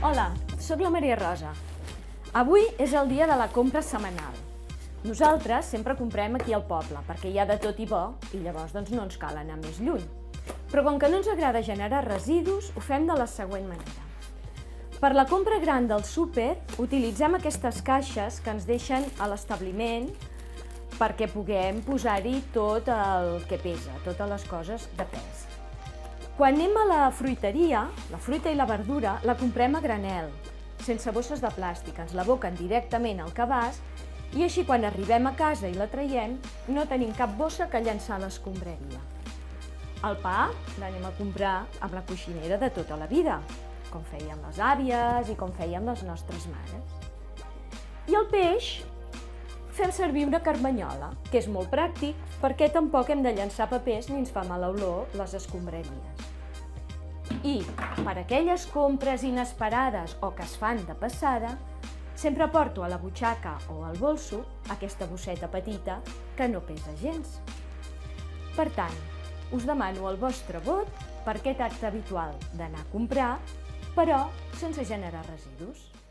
Hola, sóc la Maria Rosa. Avui és el dia de la compra setmanal. Nosaltres sempre comprem aquí al poble, perquè hi ha de tot i bo, i llavors no ens cal anar més lluny. Però com que no ens agrada generar residus, ho fem de la següent manera. Per la compra gran del súper, utilitzem aquestes caixes que ens deixen a l'establiment perquè puguem posar-hi tot el que pesa, totes les coses de pes. Quan anem a la fruiteria, la fruita i la verdura la comprem a granel, sense bosses de plàstic, ens l'aboquen directament al cabàs i així quan arribem a casa i la traiem no tenim cap bossa que llançar a l'escombraria. El pa l'anem a comprar amb la coixinera de tota la vida, com feien les àvies i com feien les nostres mares. I el peix fem servir una carmanyola, que és molt pràctic perquè tampoc hem de llançar papers ni ens fa mala olor les escombraries. I per aquelles compres inesperades o que es fan de passada, sempre porto a la butxaca o al bolso aquesta bosseta petita que no pesa gens. Per tant, us demano el vostre vot per aquest acte habitual d'anar a comprar, però sense generar residus.